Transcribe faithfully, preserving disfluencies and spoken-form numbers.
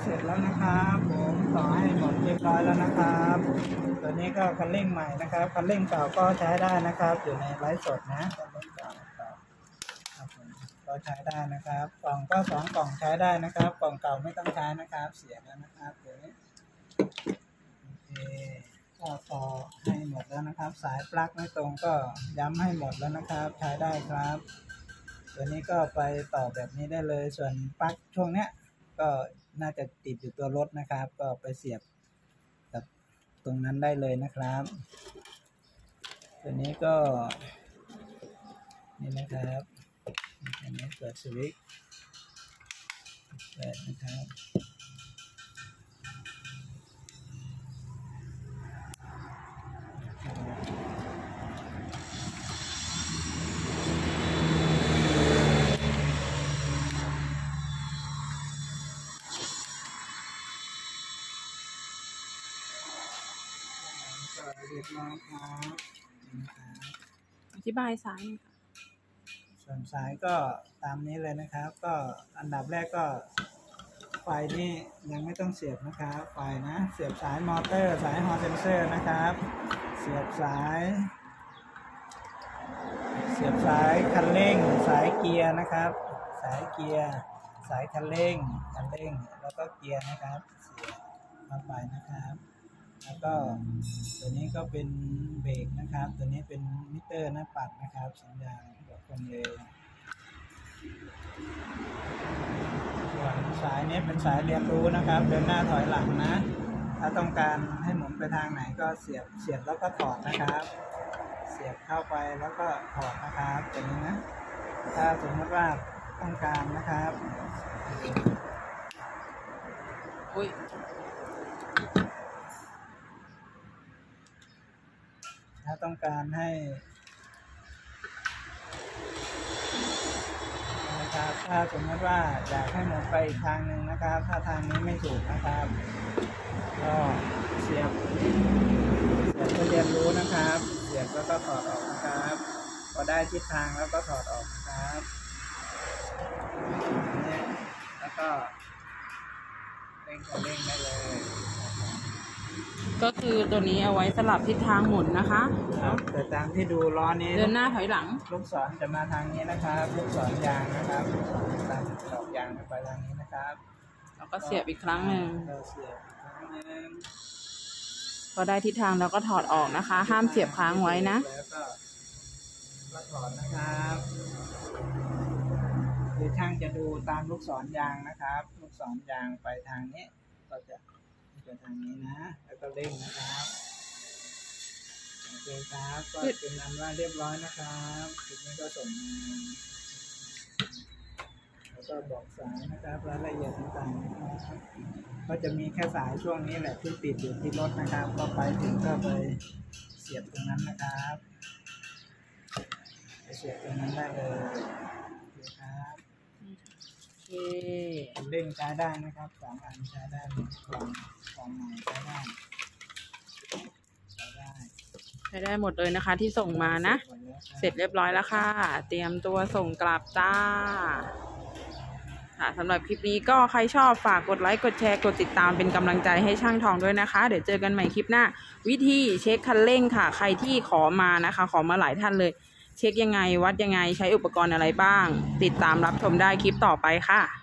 เสร็จแล้วนะครับผมต่อให้หมดเรียบร้อยแล้วนะครับตัวนี้ก็คันเร่งใหม่นะครับคันเร่งเก่าก็ใช้ได้นะครับอยู่ในไลฟ์สดนะคันเร่งเก่าครับผมก็ใช้ได้นะครับกล่องก็สองกล่องใช้ได้นะครับกล่องเก่าไม่ต้องใช้นะครับเสียแล้วนะครับเดี๋ยวนี้โอเคก็ต่อให้หมดแล้วนะครับสายปลั๊กไม่ตรงก็ย้ำให้หมดแล้วนะครับใช้ได้ครับตัวนี้ก็ไปต่อแบบนี้ได้เลยส่วนปลั๊กช่วงเนี้ยก็น่าจะติดอยู่ตัวรถนะครับก็ไปเสียบกับตรงนั้นได้เลยนะครับตัวนี้ก็นี่นะครับอันนี้เปิดสวิตช์เปิดนะครับเรียบร้อยครับอธิบายสายค่ะส่วนสายก็ตามนี้เลยนะครับก็อันดับแรกก็ไฟนี่ยังไม่ต้องเสียบนะครับไฟนะเสียบสายมอเตอร์สายฮอร์เซนเซอร์นะครับเสียบสายเสียบสายคันเร่งสายเกียร์นะครับสายเกียร์สายคันเร่งคันเร่งแล้วก็เกียร์นะครับเสียบเข้าไปนะครับแล้วก็ตัวนี้ก็เป็นเบรกนะครับตัวนี้เป็นมิเตอร์หน้าปัดนะครับสัญญาณบอกความเร็วส่วนสายนี้เป็นสายเรียนรู้นะครับเดินหน้าถอยหลังนะถ้าต้องการให้หมุนไปทางไหนก็เสียบเสียบแล้วก็ถอดนะครับเสียบเข้าไปแล้วก็ถอดนะครับตัวนี้นะถ้าสมมติว่าต้องการนะครับอุ้ยถ้าต้องการให้นะครับถ้าสมมติว่าอยากให้หมุนไปอีกทางหนึ่งนะครับถ้าทางนี้ไม่ถูกนะครับก็เสียบเสียบเพื่อเรียนรู้นะครับเสียบแล้วก็ถอดออกนะครับพอได้ทิศทางแล้วก็ถอดออกนะครับแล้วก็เร่งเร่งได้เลยก็คือตัวนี้เอาไว้สลับทิศทางหมุนนะคะครับแต่ตามที่ดูล้อนี้เดินหน้าถอยหลังลูกศรจะมาทางนี้นะครับลูกศรยางนะครับลูกศรตามดอกยางไปทางนี้นะครับแล้วก็เสียบอีกครั้งหนึ่งเสียบอีกครั้งหนึ่งพอได้ทิศทางแล้วก็ถอดออกนะคะห้ามเสียบค้างไว้นะแล้วก็ถอดนะครับคือช่างจะดูตามลูกศรยางนะครับลูกศรยางไปทางนี้ก็จะไปทางนี้นะแล้วก็เร่งนะครับโอเคครับก็เป็นอันว่าเรียบร้อยนะครับทีนี้ก็ส่งมาแล้วก็บอกสายนะครับรายละเอียดต่างๆนะครับก็จะมีแค่สายช่วงนี้แหละที่ติดอยู่ที่รถนะครับก็ไปถึงก็ไปเสียบตรงนั้นนะครับไปเสียบตรงนั้นได้เลยโอเคครับโอเคเร่งใช้ได้นะครับสองอันใช้ได้กล่องกล่องใหม่ใช้ได้ใช้ได้ใช้ได้หมดเลยนะคะที่ส่งมานะเสร็จเรียบร้อยแล้วค่ะเตรียมตัวส่งกลับจ้าค่ะสำหรับคลิปนี้ก็ใครชอบฝากกดไลค์กดแชร์กดติดตามเป็นกำลังใจให้ช่างทองด้วยนะคะเดี๋ยวเจอกันใหม่คลิปหน้าวิธีเช็คคันเร่งค่ะใครที่ขอมานะคะขอมาหลายท่านเลยเช็คยังไงวัดยังไงใช้อุปกรณ์อะไรบ้างติดตามรับชมได้คลิปต่อไปค่ะ